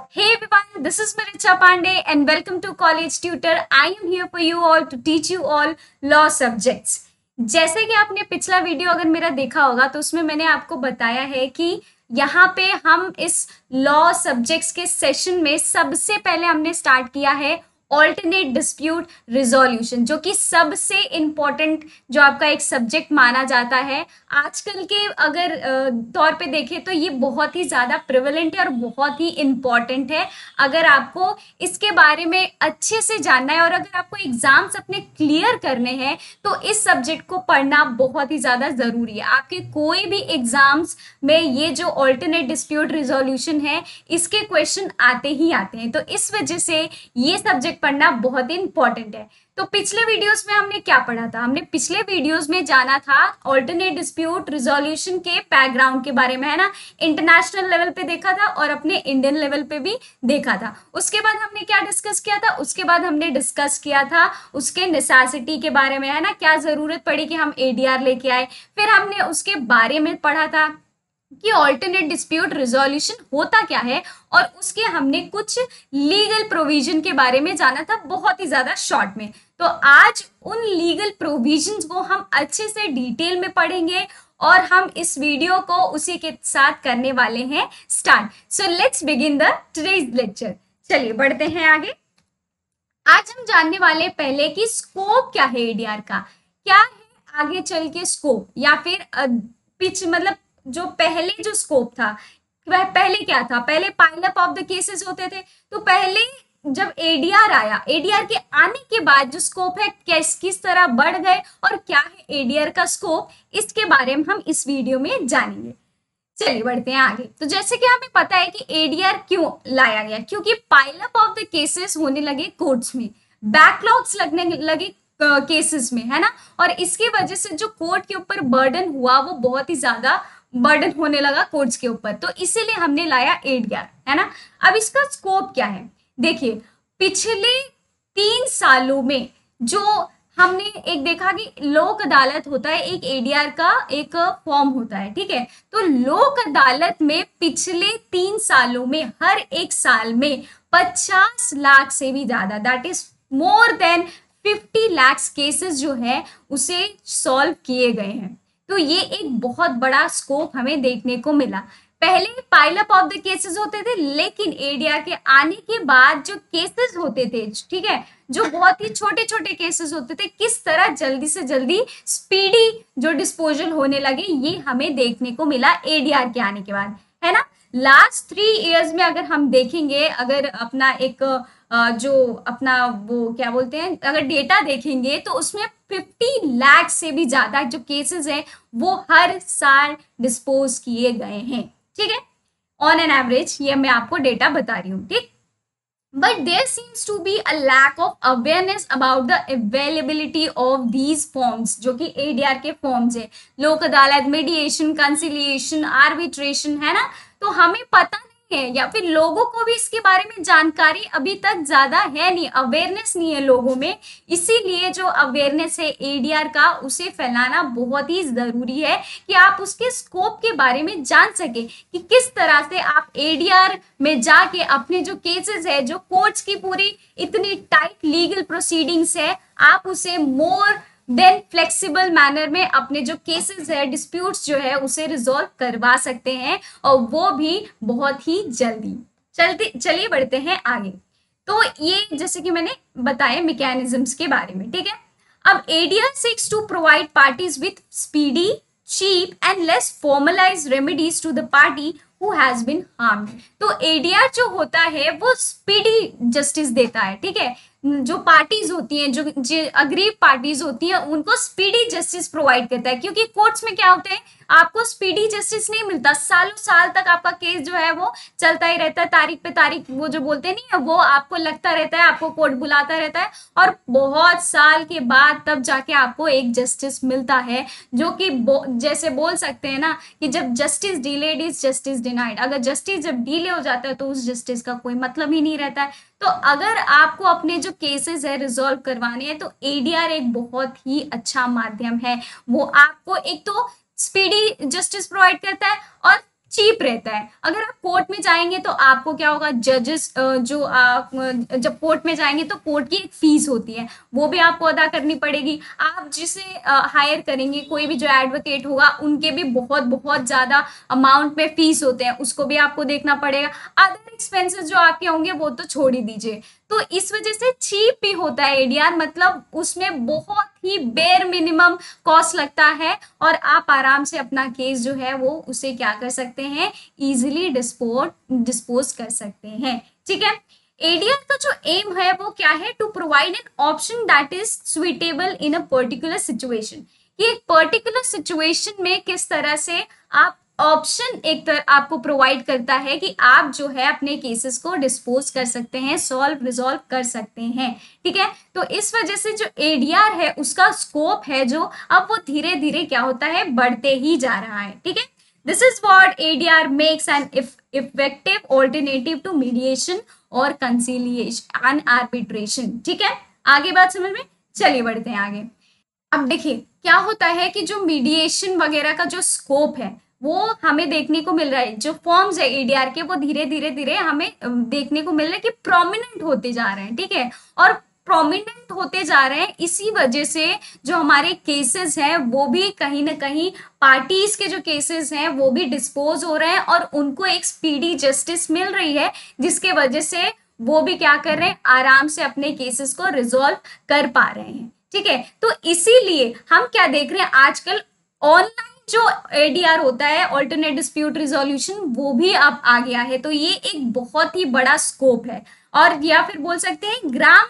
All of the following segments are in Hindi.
Hey everyone, this is Maricha Pandey and welcome to College Tutor. I am here for you all to teach you all law subjects. जैसे कि आपने पिछला वीडियो अगर मेरा देखा होगा तो उसमें मैंने आपको बताया है कि यहाँ पे हम इस लॉ सब्जेक्ट्स के सेशन में सबसे पहले हमने स्टार्ट किया है ऑल्टरनेट डिस्प्यूट रिजोल्यूशन, जो कि सबसे इम्पोर्टेंट जो आपका एक सब्जेक्ट माना जाता है आजकल के अगर तौर पे देखें तो ये बहुत ही ज़्यादा प्रिवलेंट है और बहुत ही इम्पॉर्टेंट है। अगर आपको इसके बारे में अच्छे से जानना है और अगर आपको एग्जाम्स अपने क्लियर करने हैं तो इस सब्जेक्ट को पढ़ना बहुत ही ज़्यादा ज़रूरी है। आपके कोई भी एग्जाम्स में ये जो ऑल्टरनेट डिस्प्यूट रिजोल्यूशन है इसके क्वेश्चन आते ही आते हैं, तो इस वजह से ये सब्जेक्ट पढ़ना बहुत ही इंपॉर्टेंट है। तो पिछले वीडियोस में हमने क्या पढ़ा था? हमने पिछले वीडियोस में जाना था ऑल्टरनेट डिस्प्यूट रिजोल्यूशन के बैकग्राउंड के बारे में, है ना। इंटरनेशनल लेवल पे देखा था और अपने इंडियन लेवल पे भी देखा था। उसके बाद हमने क्या डिस्कस किया था? उसके बाद हमने डिस्कस किया था उसके नेसेसिटी के बारे में, है ना, क्या जरूरत पड़ी कि हम एडीआर लेके आए। फिर हमने उसके बारे में पढ़ा था कि ऑल्टरनेट डिस्प्यूट रिजोल्यूशन होता क्या है और उसके हमने कुछ लीगल प्रोविजन के बारे में जाना था बहुत ही ज्यादा शॉर्ट में। तो आज उन लीगल प्रोविजंस को हम अच्छे से डिटेल में पढ़ेंगे और हम इस वीडियो को उसी के साथ करने वाले हैं start. So let's begin the today's lecture. चलिए बढ़ते हैं आगे। आज हम जानने वाले पहले कि स्कोप क्या है एडीआर का, क्या है आगे चल के स्कोप, या फिर पिछ मतलब जो पहले जो स्कोप था वह पहले क्या था। पहले pile up of the cases होते थे, तो पहले जब एडीआर आया, एडीआर के आने के बाद जो स्कोप है किस तरह बढ़ गए और क्या है एडीआर का स्कोप, इसके बारे में हम इस वीडियो में जानेंगे। चलिए बढ़ते हैं आगे। तो जैसे कि हमें पता है कि एडीआर क्यों लाया गया, क्योंकि pile up of the cases होने लगे कोर्ट्स में, बैकलॉग्स लगने लगे केसेस में, है ना, और इसकी वजह से जो कोर्ट के ऊपर बर्डन हुआ वो बहुत ही ज्यादा बर्डन होने लगा कोर्ट्स के ऊपर, तो इसीलिए हमने लाया एडीआर, है ना। अब इसका स्कोप क्या है? देखिए पिछले 3 सालों में जो हमने एक देखा कि लोक अदालत होता है, एक एडीआर का एक फॉर्म होता है, ठीक है। तो लोक अदालत में पिछले 3 सालों में हर एक साल में 50 लाख से भी ज्यादा, that is more than 50 lakh cases जो है उसे सॉल्व किए गए हैं। तो ये एक बहुत बड़ा स्कोप हमें देखने को मिला। पहले pile up of the cases होते थे, लेकिन एडीआर के आने के बाद जो केसेस होते थे, ठीक है, जो बहुत ही छोटे छोटे केसेस होते थे, किस तरह जल्दी से जल्दी स्पीडी जो डिस्पोजल होने लगे, ये हमें देखने को मिला एडीआर के आने के बाद, है ना। लास्ट 3 इयर्स में अगर हम देखेंगे, अगर अपना एक जो अपना वो क्या बोलते हैं, अगर डेटा देखेंगे तो उसमें 50 लाख से भी ज्यादा जो केसेस हैं वो हर साल डिस्पोज किए गए हैं, ठीक है, ऑन एन एवरेज। ये मैं आपको डेटा बता रही हूँ, ठीक। But there seems to be a lack of awareness about the availability of these forms, जो कि एडीआर के फॉर्म्स है, लोक अदालत, मीडिएशन, कंसिलिएशन, आर्बिट्रेशन, है ना। तो हमें पता नहीं है या फिर लोगों को भी इसके बारे में जानकारी अभी तक ज्यादा है नहीं, अवेयरनेस नहीं है लोगों में। इसीलिए जो अवेयरनेस है एडीआर का उसे फैलाना बहुत ही जरूरी है कि आप उसके स्कोप के बारे में जान सके कि किस तरह से आप एडीआर में जाके अपने जो केसेस है, जो कोर्ट्स की पूरी इतनी टाइट लीगल प्रोसीडिंग्स है, आप उसे मोर देन फ्लेक्सिबल मैनर में अपने जो केसेस है, डिस्प्यूट्स जो है उसे रिजॉल्व करवा सकते हैं, और वो भी बहुत ही जल्दी। चलिए बढ़ते हैं आगे। तो ये जैसे कि मैंने बताया मैकेनिज्म्स के बारे में, ठीक है। अब ADR seeks to provide parties with speedy, cheap and less formalized remedies to the party who has been harmed। तो एडीआर जो होता है वो स्पीडी जस्टिस देता है, ठीक है। जो पार्टीज होती हैं, जो अग्रीव पार्टीज होती हैं, उनको स्पीडी जस्टिस प्रोवाइड करता है, क्योंकि कोर्ट्स में क्या होते हैं, आपको स्पीडी जस्टिस नहीं मिलता, सालों साल तक आपका केस जो है वो चलता ही रहता है, तारीख पे तारीख वो जो बोलते नहीं है वो आपको लगता रहता है, आपको कोर्ट बुलाता रहता है, और बहुत साल के बाद तब जाके आपको एक जस्टिस मिलता है, जो कि जैसे बोल सकते हैं ना कि जब justice delayed is justice denied. अगर जस्टिस जब डिले हो जाता है तो उस जस्टिस का कोई मतलब ही नहीं रहता है। तो अगर आपको अपने जो केसेस है रिजॉल्व करवाने हैं तो एडीआर एक बहुत ही अच्छा माध्यम है। वो आपको एक तो स्पीडी जस्टिस प्रोवाइड करता है और चीप रहता है। अगर आप कोर्ट में जाएंगे तो आपको क्या होगा, जजेस जो आप जब कोर्ट में जाएंगे तो कोर्ट की एक फीस होती है, वो भी आपको अदा करनी पड़ेगी। आप जिसे हायर करेंगे, कोई भी जो एडवोकेट होगा, उनके भी बहुत बहुत ज्यादा अमाउंट में फीस होते हैं, उसको भी आपको देखना पड़ेगा। अदर एक्सपेंसेस जो आपके होंगे वो तो छोड़ ही दीजिए। तो इस वजह से चीप भी होता है एडीआर, मतलब उसमें बहुत ही बेर मिनिमम कॉस्ट लगता है और आप आराम से अपना केस जो है वो उसे क्या कर सकते हैं, इजिली डिस्पोज कर सकते हैं। ठीक है, एडीआर का जो एम है वो क्या है, to provide an option that is suitable in a particular situation, कि एक पर्टिकुलर सिचुएशन में किस तरह से आप ऑप्शन एक तरह आपको प्रोवाइड करता है कि आप जो है अपने केसेस को डिस्पोज कर सकते हैं, रिजॉल्व कर सकते हैं। ठीक है, तो इस वजह से जो एडीआर है उसका स्कोप है जो अब वो धीरे धीरे क्या होता है, बढ़ते ही जा रहा है। ठीक है, this is what ADR makes an effective alternative to mediation और कंसिलिएशन एंड आर्बिट्रेशन। ठीक है, आगे बात समझ में, चलिए बढ़ते हैं आगे। अब देखिए क्या होता है कि जो मीडिएशन वगैरह का जो स्कोप है वो हमें देखने को मिल रहा है, जो फॉर्म्स है एडीआर के वो धीरे धीरे धीरे हमें देखने को मिल रहा है कि प्रोमिनेंट होते जा रहे हैं। ठीक है, और प्रोमिनेंट होते जा रहे हैं, इसी वजह से जो हमारे केसेस हैं वो भी कहीं ना कहीं पार्टीज के जो केसेस हैं वो भी डिस्पोज हो रहे हैं और उनको एक स्पीडी जस्टिस मिल रही है, जिसके वजह से वो भी क्या कर रहे हैं, आराम से अपने केसेस को रिजॉल्व कर पा रहे हैं। ठीक है, तो इसीलिए हम क्या देख रहे हैं आजकल, ऑनलाइन जो एडीआर होता है, ऑल्टरनेट डिस्प्यूट रिजोल्यूशन, वो भी अब आ गया है। तो ये एक बहुत ही बड़ा स्कोप है, और या फिर बोल सकते हैं ग्राम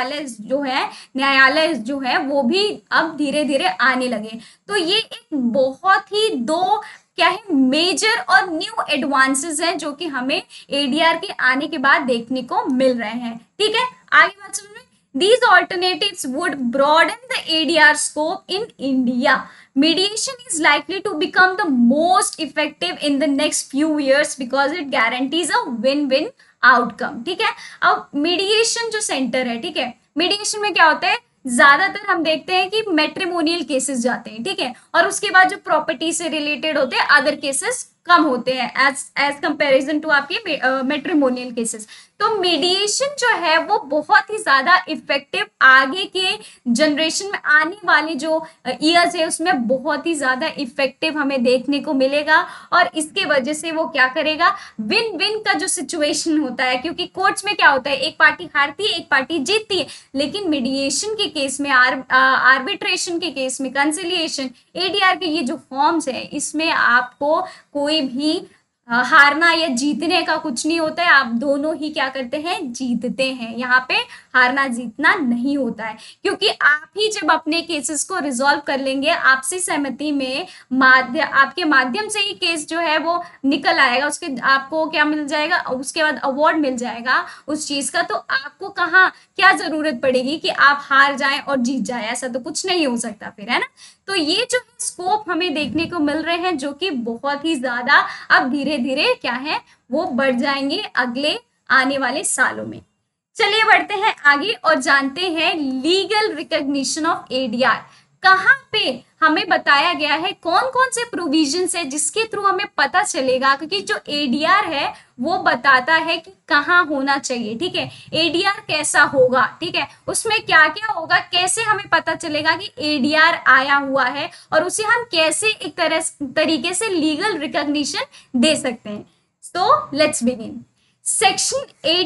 न्यायालय जो है वो भी अब धीरे धीरे आने लगे। तो ये एक बहुत ही दो क्या है, मेजर और न्यू एडवांसेस हैं जो कि हमें एडीआर के आने के बाद देखने को मिल रहे हैं। ठीक है, आगे बात समझ में, these alternatives would broaden the ADR scope in India. Mediation is likely to become the most effective in the next few years because it guarantees a win-win outcome. ठीक है, अब मीडिएशन जो सेंटर है, ठीक है, मीडिएशन में क्या होता है, ज्यादातर हम देखते हैं कि मैट्रिमोनियल केसेस जाते हैं। ठीक है, और उसके बाद जो प्रॉपर्टी से रिलेटेड होते हैं अदर केसेस कम होते हैं एज कंपैरिजन टू आपके मैट्रिमोनियल केसेस। तो मीडिएशन जो है वो बहुत ही ज्यादा इफेक्टिव आगे के जनरेशन में आने वाले जो ईयर्स है उसमें बहुत ही ज्यादा इफेक्टिव हमें देखने को मिलेगा, और इसके वजह से वो क्या करेगा, विन विन का जो सिचुएशन होता है, क्योंकि कोर्ट्स में क्या होता है, एक पार्टी हारती है एक पार्टी जीतती है, लेकिन मीडिएशन के केस में आर्बिट्रेशन के केस में कंसिलिएशन, एडीआर के ये जो फॉर्म्स है इसमें आपको कोई भी हारना या जीतने का कुछ नहीं होता है, आप दोनों ही क्या करते हैं, जीतते हैं। यहाँ पे हारना जीतना नहीं होता है, क्योंकि आप ही जब अपने केसेस को रिजॉल्व कर लेंगे आपसी सहमति में, आपके माध्यम से ही केस जो है वो निकल आएगा, उसके आपको क्या मिल जाएगा, उसके बाद अवार्ड मिल जाएगा उस चीज का। तो आपको कहाँ क्या जरूरत पड़ेगी कि आप हार जाएं और जीत जाए, ऐसा तो कुछ नहीं हो सकता फिर, है ना। तो ये जो स्कोप हमें देखने को मिल रहे हैं जो कि बहुत ही ज्यादा अब धीरे धीरे क्या है वो बढ़ जाएंगे अगले आने वाले सालों में। चलिए बढ़ते हैं आगे और जानते हैं लीगल रिकॉग्निशन ऑफ एडीआर। कहाँ पे हमें बताया गया है, कौन कौन से प्रोविजंस है जिसके थ्रू हमें पता चलेगा, क्योंकि जो एडीआर है वो बताता है कि कहाँ होना चाहिए। ठीक है, एडीआर कैसा होगा, ठीक है, उसमें क्या क्या होगा, कैसे हमें पता चलेगा कि एडीआर आया हुआ है, और उसे हम कैसे एक तरीके से लीगल रिकॉग्निशन दे सकते हैं। So let's begin. Section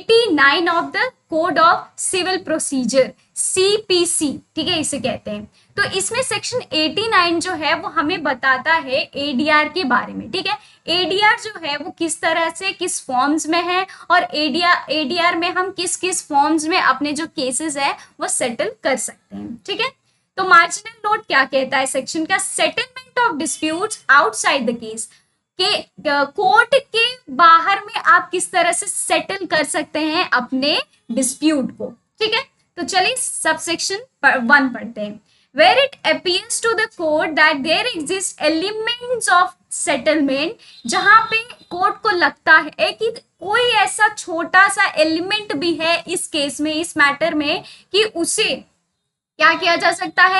89 of the code of civil procedure, CPC, ठीक है, इसे कहते हैं। तो इसमें सेक्शन 89 जो है वो हमें बताता है एडीआर के बारे में। ठीक है, एडीआर जो है वो किस तरह से किस फॉर्म्स में है, और एडीआर में हम किस किस फॉर्म्स में अपने जो केसेस है वो सेटल कर सकते हैं। ठीक है, तो मार्जिनल नोट क्या कहता है सेक्शन का, settlement of disputes outside the case, के कोर्ट के बाहर में आप किस तरह से सेटल कर सकते हैं अपने डिस्प्यूट को। ठीक है, तो चलिए सबसेक्शन 1 पढ़ते हैं। Where it appears to the court that there exist elements of settlement, जहां पे कोर्ट को लगता है कि कोई ऐसा छोटा सा एलिमेंट भी है इस केस में, इस मैटर में, कि उसे क्या किया जा सकता है,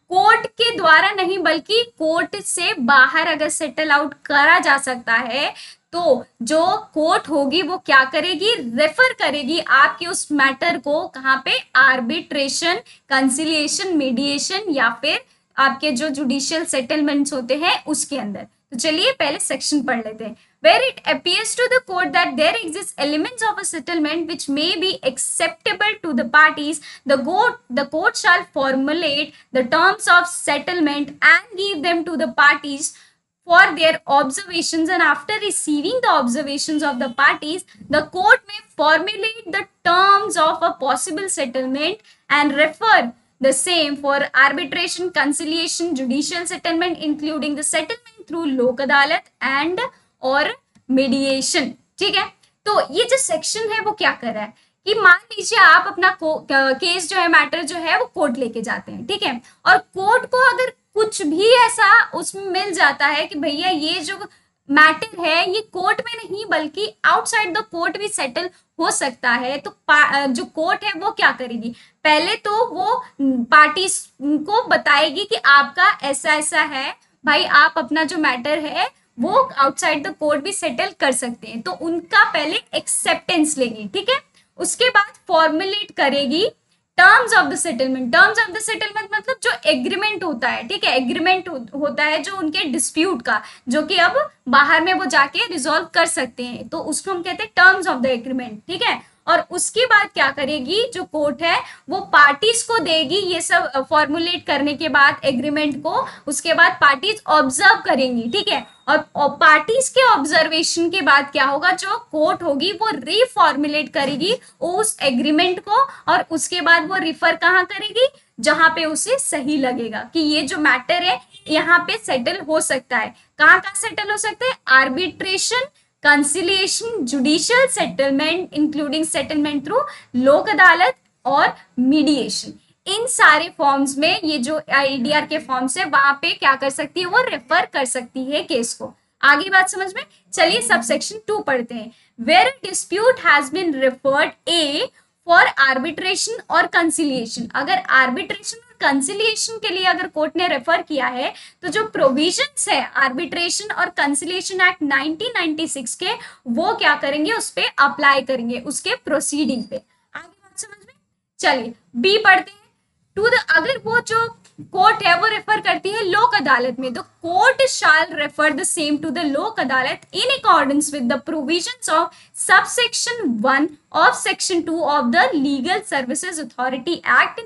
कोर्ट के द्वारा नहीं बल्कि कोर्ट से बाहर अगर सेटल आउट करा जा सकता है तो जो कोर्ट होगी वो क्या करेगी, रेफर करेगी आपके उस मैटर को कहाँ पे, आर्बिट्रेशन, कंसिलिएशन, मीडिएशन या फिर आपके जो जुडिशियल सेटलमेंट्स होते हैं उसके अंदर। तो चलिए पहले सेक्शन पढ़ लेते हैं। Where it appears to the court that there exists elements of a settlement which may be acceptable to the parties, the court shall formulate the terms of settlement and give them to the parties for their observations, and after receiving the observations of the parties, the court may formulate the terms of a possible settlement and refer the same for arbitration, conciliation, judicial settlement, including the settlement through लोक अदालत and और मीडिएशन। ठीक है, तो ये जो सेक्शन है वो क्या कर रहा है कि मान लीजिए आप अपना केस जो है, मैटर जो है वो कोर्ट लेके जाते हैं, ठीक है, और कोर्ट को अगर कुछ भी ऐसा उसमें मिल जाता है कि भैया ये जो मैटर है ये कोर्ट में नहीं बल्कि आउटसाइड द कोर्ट भी सेटल हो सकता है, तो जो कोर्ट है वो क्या करेगी, पहले तो वो पार्टी को बताएगी कि आपका ऐसा ऐसा है भाई, आप अपना जो मैटर है वो आउटसाइड द कोर्ट भी सेटल कर सकते हैं, तो उनका पहले एक्सेप्टेंस लेगी। ठीक है, उसके बाद फॉर्मुलेट करेगी terms of the settlement. Terms of the settlement मतलब जो एग्रीमेंट होता है, ठीक है, एग्रीमेंट होता है जो उनके डिस्प्यूट का, जो कि अब बाहर में वो जाके रिजॉल्व कर सकते हैं, तो उसको हम कहते हैं टर्म्स ऑफ द एग्रीमेंट। ठीक है, और उसके बाद क्या करेगी जो कोर्ट है वो पार्टीज को देगी ये सब फॉर्मुलेट करने के बाद एग्रीमेंट को, उसके बाद पार्टीज ऑब्जर्व करेंगी। ठीक है, और पार्टीज के ऑब्जर्वेशन के बाद क्या होगा, जो कोर्ट होगी वो रीफॉर्मुलेट करेगी उस एग्रीमेंट को, और उसके बाद वो रिफर कहाँ करेगी, जहां पे उसे सही लगेगा कि ये जो मैटर है यहाँ पे सेटल हो सकता है। कहाँ कहाँ सेटल हो सकता है, arbitration, conciliation, judicial settlement including settlement through Lok Adalat और मीडिएशन। इन सारे फॉर्म्स में ये जो आईडीआर के फॉर्म्स है वहां पे क्या कर सकती है, वो रेफर कर सकती है केस को। आगे बात समझ में, चलिए सब सेक्शन 2 पढ़ते हैं। Where dispute has been referred a for arbitration और कंसिलिएशन, अगर आर्बिट्रेशन और कंसिलिएशन के लिए अगर कोर्ट ने रेफर किया है तो जो प्रोविजंस है आर्बिट्रेशन और कंसिलिएशन एक्ट 1996 के वो क्या करेंगे, उस पर अप्लाई करेंगे उसके प्रोसीडिंग पे। आगे बात समझ में, चलिए बी पढ़ते हैं। टू द, अगर वो जो कोर्ट है वो रेफर करती है लोक अदालत में, तो court shall refer the same to the Lok Adalat in accordance with the provisions of subsection 1 of section 2 of the legal services authority act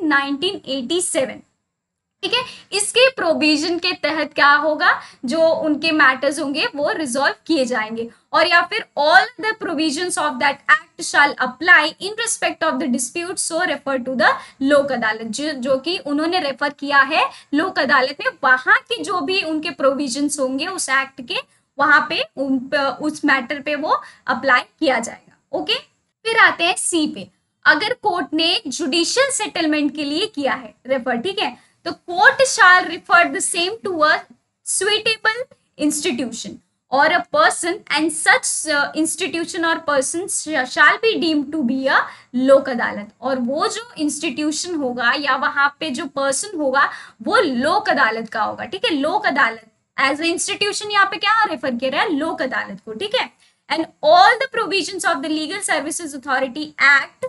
1987। ठीक है, इसके प्रोविजन के तहत क्या होगा, जो उनके मैटर्स होंगे वो रिजॉल्व किए जाएंगे, और या फिर all the provisions of that act shall apply in respect of the dispute so refer to the Lok Adalat, जो कि उन्होंने रेफर किया है लोक अदालत में, वहां के जो भी उनके प्रोविजंस होंगे उस एक्ट के, वहां पे उस मैटर पे वो अप्लाई किया जाएगा। ओके, फिर आते हैं सी पे। अगर कोर्ट ने जुडिशियल सेटलमेंट के लिए किया है रेफर, ठीक है, तो court shall refer the same to a suitable institution और a person, and such institution और person shall be deemed to be a Lok Adalat, और वो जो इंस्टीट्यूशन होगा या वहां पे जो पर्सन होगा वो लोक अदालत का होगा। ठीक है, लोक अदालत एज ए इंस्टीट्यूशन यहाँ पे क्या रेफर किया रहा है, लोक अदालत को। ठीक है, and all the provisions of the legal services authority act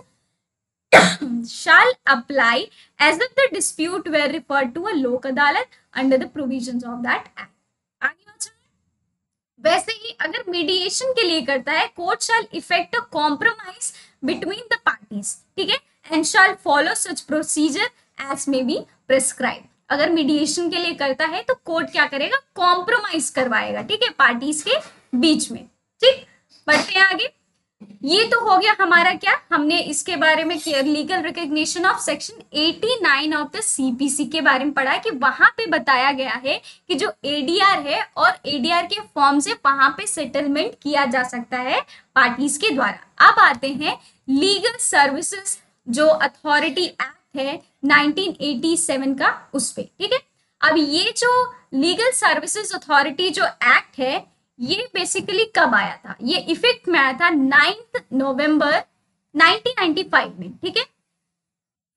shall apply as if the dispute were referred to a लोक अदालत under the provisions of that act। आगे बात सुनिए। वैसे ही अगर मीडिएशन के लिए करता है, court shall effect a compromise between the parties, ठीक है, and shall follow such procedure as may be prescribed। अगर मीडिएशन के लिए करता है तो कोर्ट क्या करेगा, कॉम्प्रोमाइज करवाएगा, ठीक है, पार्टीज के बीच में। ठीक, बढ़ते हैं आगे। ये तो हो गया हमारा क्या, हमने इसके बारे में legal recognition of section 89 of the CPC के बारे में पढ़ा कि वहां पे बताया गया है कि जो एडीआर है और एडीआर के फॉर्म से वहां पे सेटलमेंट किया जा सकता है पार्टीज के द्वारा। अब आते हैं लीगल सर्विसेज जो अथॉरिटी एक्ट है 1987 का, उस पे। ठीक है, अब ये जो लीगल सर्विसेज अथॉरिटी जो एक्ट है ये बेसिकली कब आया था, ये इफेक्ट में आया था 9 नवंबर 1995 में। ठीक है,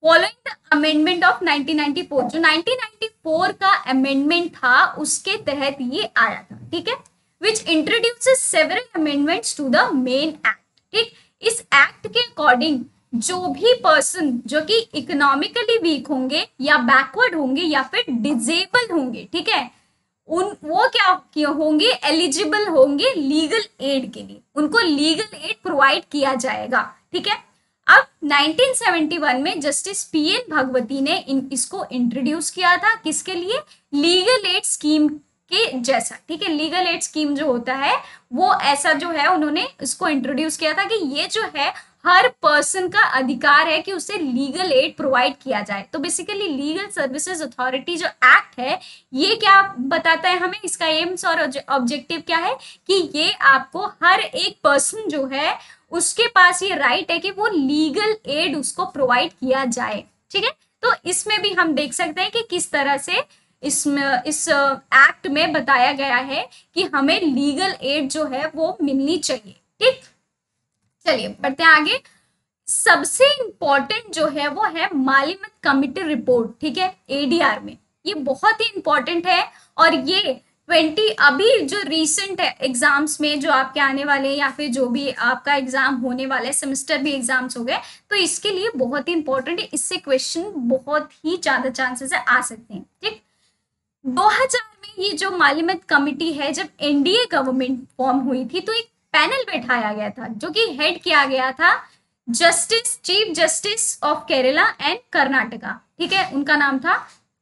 फॉलोइंग द अमेंडमेंट ऑफ 1994, जो 1994 का अमेंडमेंट था उसके तहत ये आया था, ठीक है, which introduces several amendments to the main act, ठीक। इस एक्ट के अकॉर्डिंग जो भी पर्सन जो कि इकोनॉमिकली वीक होंगे या बैकवर्ड होंगे या फिर डिजेबल होंगे, ठीक है, वो क्या होंगे, एलिजिबल होंगे लीगल एड के लिए, उनको लीगल एड प्रोवाइड किया जाएगा, ठीक है। अब 1971 में जस्टिस पीएन भगवती ने इसको इंट्रोड्यूस किया था, किसके लिए, लीगल एड स्कीम के जैसा, ठीक है। लीगल एड स्कीम जो होता है वो ऐसा जो है उन्होंने इसको इंट्रोड्यूस किया था कि ये जो है हर पर्सन का अधिकार है कि उसे लीगल एड प्रोवाइड किया जाए। तो बेसिकली लीगल सर्विसेज अथॉरिटी जो एक्ट है ये क्या बताता है हमें, इसका एम्स और ऑब्जेक्टिव क्या है कि ये आपको हर एक पर्सन जो है उसके पास ये राइट है कि वो लीगल एड उसको प्रोवाइड किया जाए, ठीक है। तो इसमें भी हम देख सकते हैं कि किस तरह से इसमें इस एक्ट में बताया गया है कि हमें लीगल एड जो है वो मिलनी चाहिए, ठीक। चलिए बढ़ते हैं आगे। सबसे इंपॉर्टेंट जो है वो है मालिमत कमिटी रिपोर्ट, ठीक है, एडीआर में। ये बहुत ही इंपॉर्टेंट है और ये 20 अभी जो रीसेंट है एग्जाम्स में जो आपके आने वाले या फिर जो भी आपका एग्जाम होने वाला है, सेमेस्टर भी एग्जाम्स हो गए, तो इसके लिए बहुत ही इंपॉर्टेंट है। इससे क्वेश्चन बहुत ही ज्यादा चांसेस है आ सकते हैं, ठीक। 2000 में ये जो मालिमत कमिटी है, जब एनडीए गवर्नमेंट फॉर्म हुई थी तो एक पैनल बैठाया गया था जो कि हेड किया गया था chief justice of Kerala and Karnataka, ठीक है, उनका नाम था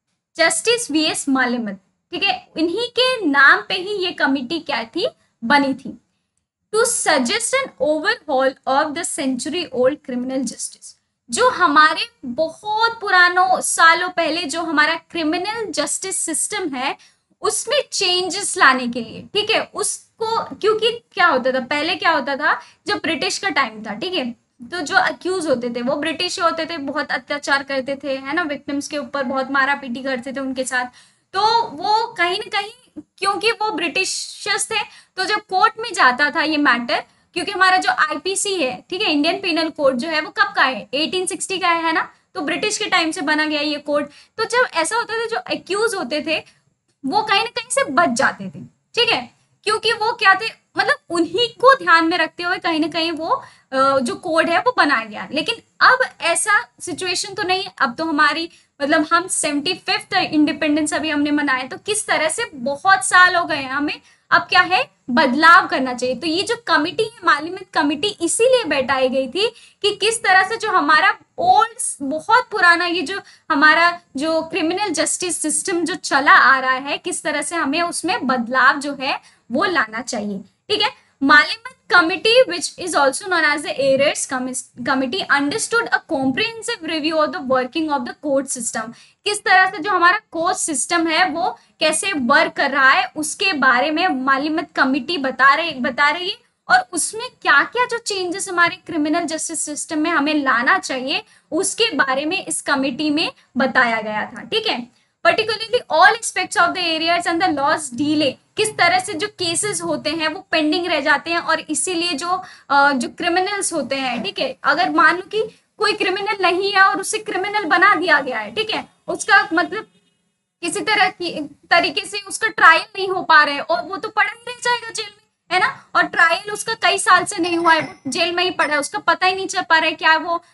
जस्टिस वीएस मालिमत, ठीक है। इन्हीं के नाम पे ही ये कमिटी क्या थी, बनी थी, to suggest an overhaul of the century old criminal justice. जो हमारे बहुत पुरानों सालों पहले जो हमारा क्रिमिनल जस्टिस सिस्टम है उसमें चेंजेस लाने के लिए, ठीक है, उसको, क्योंकि क्या होता था पहले, क्या होता था जब ब्रिटिश का टाइम था, ठीक है, तो जो अक्यूज होते थे वो ब्रिटिश होते थे, बहुत अत्याचार करते थे, है ना, विक्टिम्स के ऊपर बहुत मारा पीटी करते थे उनके साथ। तो वो कहीं ना कहीं क्योंकि वो ब्रिटिशर्स थे तो जब कोर्ट में जाता था ये मैटर, क्योंकि हमारा जो आईपीसी है, ठीक है, इंडियन पिनल कोड जो है वो कब का है, 1860 का है ना, तो ब्रिटिश के टाइम से बना गया ये कोड। तो जब ऐसा होता था जो एक्यूज होते थे वो कहीं ना कहीं से बच जाते थे, ठीक है, क्योंकि वो क्या थे, मतलब उन्हीं को ध्यान में रखते हुए कहीं ना कहीं वो जो कोड है वो बनाया गया। लेकिन अब ऐसा सिचुएशन तो नहीं, अब तो हमारी मतलब हम 75th इंडिपेंडेंस अभी हमने मनाया, तो किस तरह से बहुत साल हो गए हैं, हमें अब क्या है, बदलाव करना चाहिए। तो ये जो कमिटी है मालिमत कमिटी इसीलिए बैठाई गई थी कि किस तरह से जो हमारा ओल्ड बहुत पुराना ये जो हमारा जो क्रिमिनल जस्टिस सिस्टम जो चला आ रहा है, किस तरह से हमें उसमें बदलाव जो है वो लाना चाहिए, ठीक है। मालिमत committee, which is also known as the ARERS committee, understood a comprehensive review of the working of the court system। किस तरह से जो हमारा कोर्ट सिस्टम है वो कैसे वर्क कर रहा है उसके बारे में मालिमत कमिटी बता रही है, और उसमें क्या क्या जो चेंजेस हमारे क्रिमिनल जस्टिस सिस्टम में हमें लाना चाहिए उसके बारे में इस कमिटी में बताया गया था, ठीक है। Particularly all aspects of the areas and the laws delay, किस तरह से जो केसेस होते हैं वो पेंडिंग रह जाते हैं, और इसीलिए जो क्रिमिनल्स होते हैं, ठीक है, अगर मान लो कि कोई क्रिमिनल नहीं है और उसे क्रिमिनल बना दिया गया है, ठीक है, उसका मतलब किसी तरह की तरीके से उसका ट्रायल नहीं हो पा रहा है और वो तो पड़ा ही रह जाएगा जेल में, है ना, और ट्रायल उसका कई साल से नहीं हुआ है, जेल में ही पड़ा है, उसका पता ही नहीं चल पा रहा है क्या वो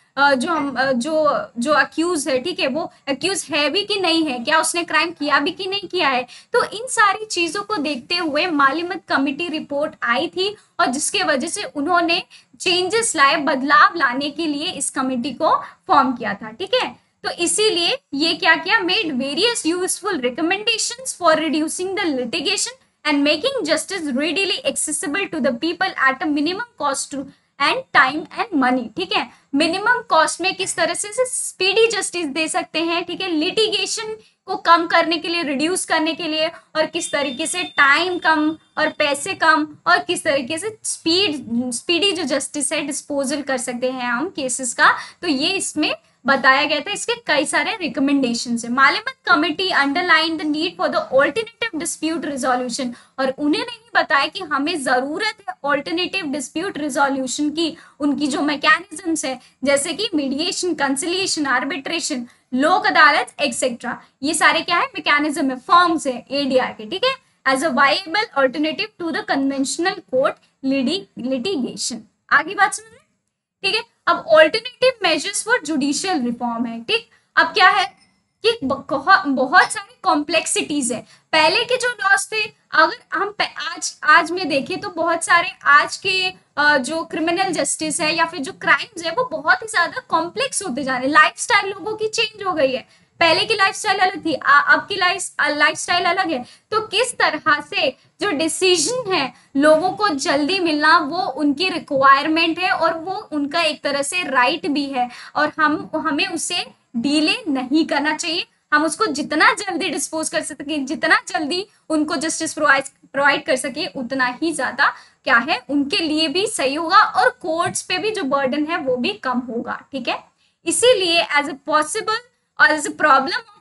जो अक्यूज है, ठीक है, वो अक्यूज है भी कि नहीं है, क्या उसने क्राइम किया भी कि नहीं किया है। तो इन सारी चीजों को देखते हुए मालिमत कमिटी रिपोर्ट आई थी और जिसके वजह से उन्होंने चेंजेस लाए, बदलाव लाने के लिए इस कमिटी को फॉर्म किया था, ठीक है। तो इसीलिए ये क्या किया, made various useful recommendations for reducing the litigation and making justice readily accessible to the people at a minimum cost and time and money, ठीक है। मिनिमम कॉस्ट में किस तरह से स्पीडी जस्टिस दे सकते हैं, ठीक है, लिटिगेशन को कम करने के लिए, रिड्यूस करने के लिए, और किस तरीके से टाइम कम और पैसे कम, और किस तरीके से स्पीडी जो जस्टिस है डिस्पोजल कर सकते हैं हम केसेस का, तो ये इसमें बताया गया था, इसके कई सारे रिकमेंडेशन है। Malimath committee underline the need for the alternative dispute resolution, और उन्हें नहीं बताया कि हमें जरूरत है ऑल्टरनेटिव डिस्प्यूट रिजोल्यूशन की। उनकी जो मैकेनिज्म्स है जैसे कि मीडिएशन, कंसिलिएशन, आर्बिट्रेशन, लोक अदालत एक्सेट्रा, ये सारे क्या है मैकेनिज्म है, फॉर्म्स है एडीआर के, ठीक है, as a viable alternative to the conventional court litigation. आगे बात समझ रहे, ठीक है। अब alternative measures for judicial reform है, ठीक। अब क्या है कि बहुत सारी कॉम्प्लेक्सिटीज है। पहले के जो लॉस थे, अगर हम आज में देखें तो बहुत सारे आज के जो क्रिमिनल जस्टिस है या फिर जो क्राइम्स है वो बहुत ही ज्यादा कॉम्प्लेक्स होते जा रहे हैं। लाइफस्टाइल लोगों की चेंज हो गई है, पहले की लाइफस्टाइल अलग थी, अब की लाइफस्टाइल अलग है। तो किस तरह से जो डिसीजन है लोगों को जल्दी मिलना वो उनकी रिक्वायरमेंट है और वो उनका एक तरह से राइट भी है, और हमें उसे डिले नहीं करना चाहिए। हम उसको जितना जल्दी डिस्पोज कर सके, जितना जल्दी उनको जस्टिस प्रोवाइड कर सके, उतना ही ज्यादा क्या है उनके लिए भी सही होगा, और कोर्ट्स पे भी जो बर्डन है वो भी कम होगा, ठीक है। इसीलिए एज ए पॉसिबल और as a problem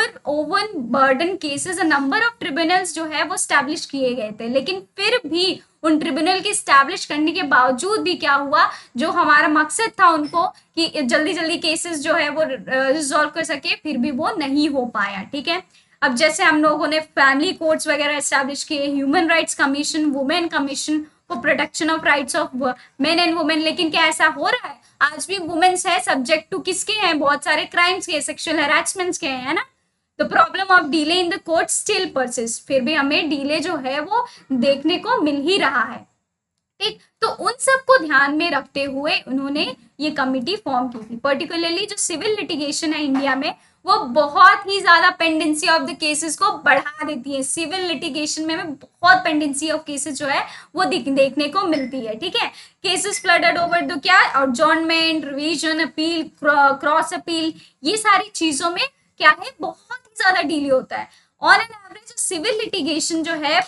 overburden cases number of tribunals जो है वो स्टैब्लिश किए गए थे, लेकिन फिर भी उन ट्रिब्यूनल के स्टैब्लिश करने के बावजूद भी क्या हुआ, जो हमारा मकसद था उनको कि जल्दी जल्दी केसेस जो है वो रिजॉल्व कर सके, फिर भी वो नहीं हो पाया, ठीक है। अब जैसे हम लोगों ने फैमिली कोर्ट्स वगैरह एस्टैब्लिश किए, human rights commission, women commission for protection of rights of men and women, लेकिन क्या ऐसा हो रहा है? आज भी वुमेन्स है सब्जेक्ट टू किसके हैं, बहुत सारे क्राइम्स के, सेक्सुअल हैरेसमेंट्स के है ना। तो problem of delay in the court still persist, फिर भी हमें डिले जो है वो देखने को मिल ही रहा है, ठीक। तो उन सबको ध्यान में रखते हुए उन्होंने ये कमिटी फॉर्म की थी। पर्टिकुलरली जो सिविल लिटिगेशन है इंडिया में वो बहुत ही ज्यादा पेंडेंसी ऑफ द केसेस को बढ़ा देती है। सिविल लिटिगेशन में बहुत पेंडेंसी ऑफ केसेस जो है वो देखने को मिलती है, ठीक है। केसेस फ्लडेड ओवर द क्या, adjournment, revision, appeal, cross appeal, ये सारी चीजों में क्या है बहुत ही ज्यादा डिले होता है। On an average civil litigation जो है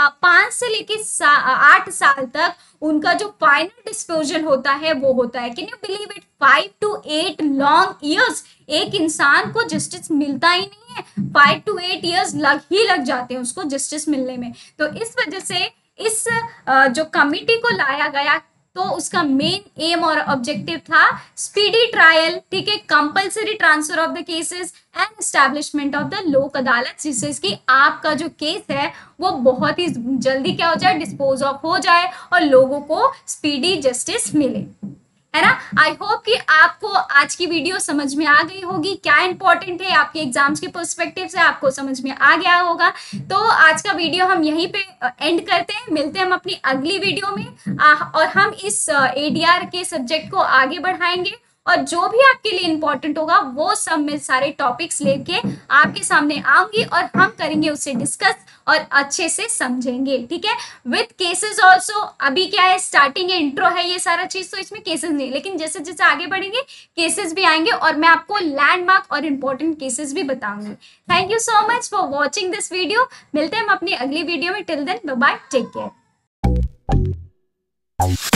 5 से लेके 8 साल तक उनका जो फाइनल डिस्पोजल होता है वो होता है। Can you believe it, 5 to 8 long years एक इंसान को जस्टिस मिलता ही नहीं है, 5 to 8 ईयर्स लग जाते हैं उसको जस्टिस मिलने में। तो इस वजह से इस जो कमिटी को लाया गया तो उसका मेन एम और ऑब्जेक्टिव था स्पीडी ट्रायल, ठीक है, compulsory transfer of the cases and establishment of the Lok Adalat, जिससे कि आपका जो केस है वो बहुत ही जल्दी क्या हो जाए, डिस्पोज ऑफ हो जाए और लोगों को स्पीडी जस्टिस मिले, है ना। आई होप कि आपको आज की वीडियो समझ में आ गई होगी, क्या इंपॉर्टेंट है आपके एग्जाम्स के पर्सपेक्टिव से आपको समझ में आ गया होगा। तो आज का वीडियो हम यहीं पे एंड करते हैं, मिलते हैं हम अपनी अगली वीडियो में और हम इस एडीआर के सब्जेक्ट को आगे बढ़ाएंगे, और जो भी आपके लिए इंपॉर्टेंट होगा वो सब में सारे टॉपिक्स लेके आपके सामने आऊंगी और हम करेंगे उससे डिस्कस और अच्छे से समझेंगे, ठीक है, विद केसेस ऑल्सो। अभी क्या है, स्टार्टिंग है, इंट्रो है, ये सारा चीज, तो इसमें केसेस नहीं, लेकिन जैसे जैसे आगे बढ़ेंगे केसेस भी आएंगे और मैं आपको लैंडमार्क और इंपॉर्टेंट केसेस भी बताऊंगी। Thank you so much for watching this video, मिलते हैं हम अपनी अगली वीडियो में, till then bye bye, take care.